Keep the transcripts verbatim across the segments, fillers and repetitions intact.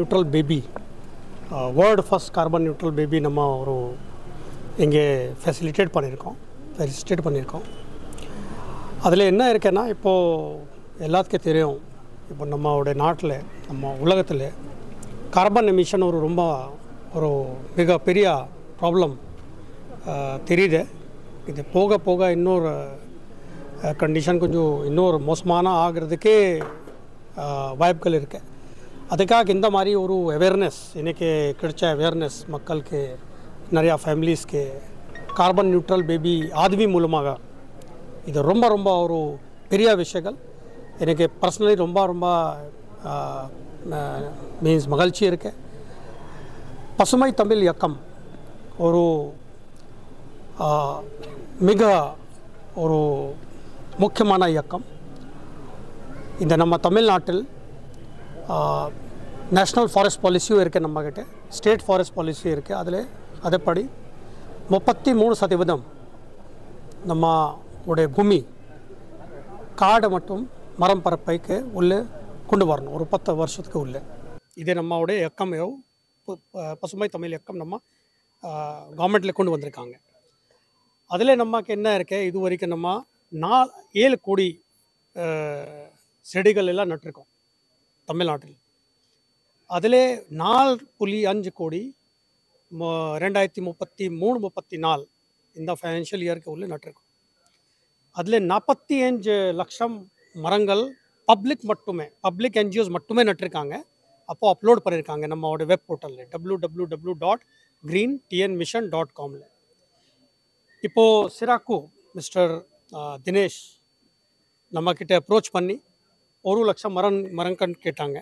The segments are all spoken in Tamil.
Neutral baby world first carbon neutral baby நம்ம ஒரு இங்கே ஃபெசிலிட்டேட் பண்ணியிருக்கோம் ஃபெசிலிட்டேட் பண்ணியிருக்கோம் அதில் என்ன இருக்குன்னா இப்போது எல்லாத்துக்கும் தெரியும் இப்போ நம்மளுடைய நாட்டில் நம்ம உலகத்தில் கார்பன் எமிஷன் ஒரு ரொம்ப ஒரு மிகப்பெரிய ப்ராப்ளம் தெரியுது இது போக போக இன்னொரு கண்டிஷன் கொஞ்சம் இன்னொரு மோசமான ஆகிறதுக்கே வாய்ப்புகள் இருக்குது அதுக்காக இந்த மாதிரி ஒரு அவேர்னஸ் இன்றைக்கி கிடைச்ச அவேர்னஸ் மக்களுக்கு நிறையா ஃபேமிலிஸ்க்கு கார்பன் நியூட்ரல் பேபி ஆதவி மூலமாக இது ரொம்ப ரொம்ப ஒரு பெரிய விஷயங்கள் எனக்கு பர்சனலி ரொம்ப ரொம்ப மீன்ஸ் மகிழ்ச்சி இருக்கு பசுமை தமிழ் இயக்கம் ஒரு மிக ஒரு முக்கியமான இயக்கம் இந்த நம்ம தமிழ்நாட்டில் நேஷ்னல் ஃபாரஸ்ட் பாலிசியும் இருக்குது நம்மக்கிட்ட ஸ்டேட் ஃபாரஸ்ட் பாலிசியும் இருக்குது அதில் அதைப்படி முப்பத்தி மூணு சதவீதம் நம்ம உடைய பூமி காடு மற்றும் மரம் பரப்பைக்கு உள்ளே கொண்டு வரணும் ஒரு பத்து வருஷத்துக்கு உள்ளே இது நம்மளுடைய இயக்கம் பசுமை தமிழ் இயக்கம் நம்ம கவர்மெண்ட்டில் கொண்டு வந்திருக்காங்க அதில் நமக்கு என்ன இருக்கு இது வரைக்கும் நம்ம நாலு ஏழு கோடி செடிகள் எல்லாம் நட்டிருக்கோம் தமிழ்நாட்டில் அதில் நாலு புள்ளி அஞ்சு கோடி ரெண்டாயிரத்தி முப்பத்தி மூணு முப்பத்தி நாலு இந்த ஃபைனான்ஷியல் இயருக்கு உள்ளே நட்டிருக்கோம் அதில் நாற்பத்தி அஞ்சு லட்சம் மரங்கள் பப்ளிக் மட்டுமே பப்ளிக் என்ஜிஓஸ் மட்டுமே நட்டிருக்காங்க அப்போது அப்லோட் பண்ணியிருக்காங்க நம்மளோட வெப் போர்ட்டலில் W W W dot green TN mission dot காமில் இப்போது சிராக்கு மிஸ்டர் தினேஷ் நம்மக்கிட்ட அப்ரோச் பண்ணி ஒரு லட்சம் மரம் மரங்கன்னு கேட்டாங்க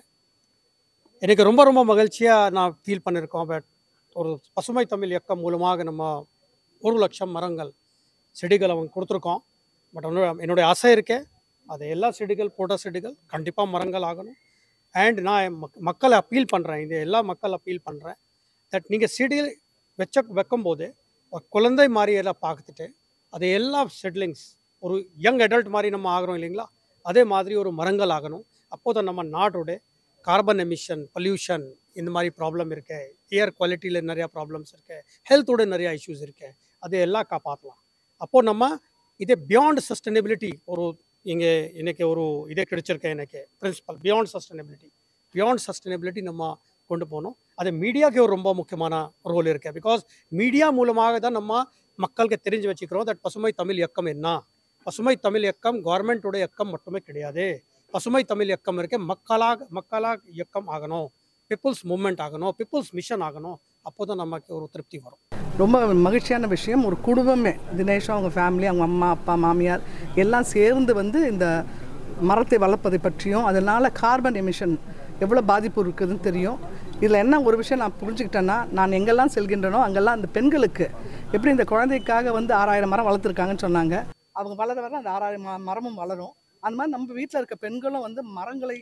எனக்கு ரொம்ப ரொம்ப மகிழ்ச்சியாக நான் ஃபீல் பண்ணியிருக்கோம் பட் ஒரு பசுமை தமிழ் இயக்கம் மூலமாக நம்ம ஒரு லட்சம் மரங்கள் செடிகள் அவங்க கொடுத்துருக்கோம் பட் என்னுடைய ஆசை இருக்கே அது எல்லா செடிகள் போட்ட செடிகள் கண்டிப்பாக மரங்கள் ஆகணும் அண்ட் நான் மக்களை அப்பீல் பண்ணுறேன் இந்த எல்லா மக்கள் அப்பீல் பண்ணுறேன் தட் நீங்கள் செடி வச்ச வைக்கும்போது குழந்தை மாதிரி எல்லாம் பார்த்துட்டு அது எல்லா செட்லிங்ஸ் ஒரு யங் அடல்ட் மாதிரி நம்ம ஆகிறோம் இல்லைங்களா அதே மாதிரி ஒரு மரங்கள் ஆகணும் அப்போது தான் நம்ம நாட்டோட கார்பன் எமிஷன் பொல்யூஷன் இந்த மாதிரி ப்ராப்ளம் இருக்கு ஏர் குவாலிட்டியில் நிறையா ப்ராப்ளம்ஸ் இருக்குது ஹெல்த்தோட நிறையா இஷ்யூஸ் இருக்குது அது எல்லாம் காப்பாற்றலாம் அப்போது நம்ம இதே பியாண்ட் சஸ்டைனபிலிட்டி ஒரு இங்கே இன்றைக்கி ஒரு இதே கிடைச்சிருக்கேன் எனக்கு principal beyond sustainability beyond sustainability நம்ம கொண்டு போகணும் அது மீடியாவுக்கு ஒரு ரொம்ப முக்கியமான ரோல் இருக்குது பிகாஸ் மீடியா மூலமாக தான் நம்ம மக்களுக்கு தெரிஞ்சு வச்சுக்கிறோம் தட் பசுமை தமிழ் இயக்கம் என்ன பசுமை தமிழ் இயக்கம் கவர்மெண்ட்டோட இயக்கம் மட்டுமே கிடையாது பசுமை தமிழ் இயக்கம் இருக்க மக்களாக மக்களாக இயக்கம் ஆகணும் பீப்புள்ஸ் மூவ்மெண்ட் ஆகணும் பீப்புள்ஸ் மிஷன் ஆகணும் அப்போ தான் நமக்கு ஒரு திருப்தி வரும் ரொம்ப மகிழ்ச்சியான விஷயம் ஒரு குடும்பமே தினேஷ் அவங்க ஃபேமிலி அவங்க அம்மா அப்பா மாமியார் எல்லாம் சேர்ந்து வந்து இந்த மரத்தை வளர்ப்பதை பற்றியும் அதனால் கார்பன் எமிஷன் எவ்வளோ பாதிப்பு இருக்குதுன்னு தெரியும் இதில் என்ன ஒரு விஷயம் நான் புரிஞ்சுக்கிட்டேன்னா நான் எங்கெல்லாம் செல்கின்றனோ அங்கெல்லாம் அந்த பெண்களுக்கு எப்படி இந்த குழந்தைக்காக வந்து ஆறாயிரம் மரம் வளர்த்துருக்காங்கன்னு சொன்னாங்க அவங்க வளர வர அந்த ஆறாயிரம் மரமும் வளரும் அந்த மாதிரி நம்ம வீட்டில் இருக்க பெண்களும் வந்து மரங்களை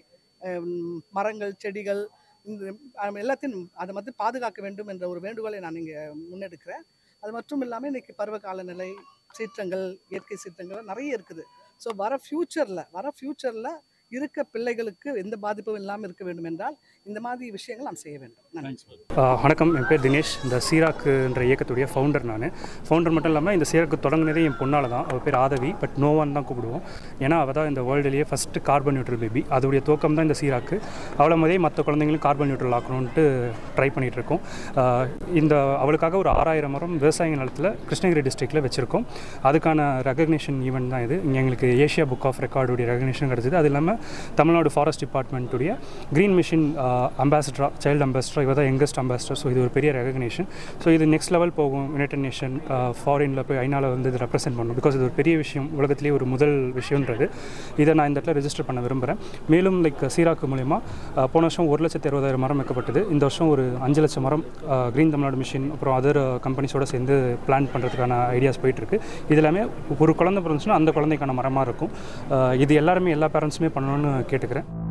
மரங்கள் செடிகள் இந்த எல்லாத்தையும் அதை வந்து பாதுகாக்க வேண்டும் என்ற ஒரு வேண்டுகோளை நான் இங்கே முன்னெடுக்கிறேன் அது மட்டும் இல்லாமல் இன்றைக்கி பருவ காலநிலை சீற்றங்கள் இயற்கை சீற்றங்கள் நிறைய இருக்குது ஸோ வர ஃப்யூச்சரில் வர ஃப்யூச்சரில் இருக்க பிள்ளைகளுக்கு எந்த பாதிப்பும் இல்லாமல் இருக்க வேண்டும் என்றால் இந்த மாதிரி விஷயங்கள் நாம் செய்ய வேண்டும். வணக்கம், என் பேர் தினேஷ். இந்த சீராக்குன்ற இயக்கத்துடைய ஃபவுண்டர். நான் ஃபவுண்டர் மட்டும் இல்லாமல் இந்த சீராக்கு தொடங்கினதே என் பொண்ணால் தான். அவள் பேர் ஆதவி, பட் நோவான்னு தான் கூப்பிடுவோம். ஏன்னா அவள் தான் இந்த வேர்ல்டுலேயே ஃபஸ்ட்டு கார்பன் நியூட்ரல் பேபி. அதோடைய துவக்கம் தான் இந்த சீராக்கு. அவளை மாதிரியே மற்ற குழந்தைங்களும் கார்பன் நியூட்ரல் ஆக்கணும்ன்ட்டு ட்ரை பண்ணிகிட்ருக்கோம். இந்த அவளுக்காக ஒரு ஆறாயிரம் மரம் விவசாய நிலத்தில் கிருஷ்ணகிரி டிஸ்ட்ரிக்டில் வச்சுருக்கோம். அதுக்கான ரெகக்னேஷன் ஈவெண்ட் தான் இது. இங்கே எங்களுக்கு ஏஷியா புக் ஆஃப் ரெக்கார்டுடைய ரெகக்னேஷன் கிடச்சிது. அது இல்லாமல் தமிழ்நாடு ஃபாரஸ்ட் டிபார்ட்மெண்ட்டுடைய க்ரீன் மிஷன் அம்பாசிடரா சைல்டு அம்பாசிடரா இவ தான் யங்கஸ்ட் அம்பாசிடர். ஸோ இது ஒரு பெரிய ரெகக்னேஷன். ஸோ இது நெக்ஸ்ட் லெவல் போகும். யுனைடெட் நேஷன் ஃபாரினில் போய் ஐநாவில் வந்து இது ரெப்ரசென்ட் பண்ணணும். பிகாஸ் இது ஒரு பெரிய விஷயம், உலகத்திலேயே ஒரு முதல் விஷயன்றது. இதை நான் இந்த இடத்துல ரெஜிஸ்டர் பண்ண விரும்புகிறேன். மேலும் லைக் சீராக்கு மூலயமா போன வருஷம் ஒரு லட்சத்து அறுபதாயிரம் மரம் வைக்கப்பட்டது. இந்த வருஷம் ஒரு அஞ்சு லட்சம் மரம் க்ரீன் தமிழ்நாடு மிஷன் அப்புறம் அதர் கம்பெனிஸோடு சேர்ந்து பிளான் பண்ணுறதுக்கான ஐடியாஸ் போயிட்டுருக்கு. இது எல்லாமே ஒரு குழந்தை பிறந்துச்சுன்னா அந்த குழந்தைக்கான மரமாக இருக்கும். இது எல்லாருமே எல்லா பேரண்ட்ஸுமே பண்ணணும்னு கேட்டுக்கிறேன்.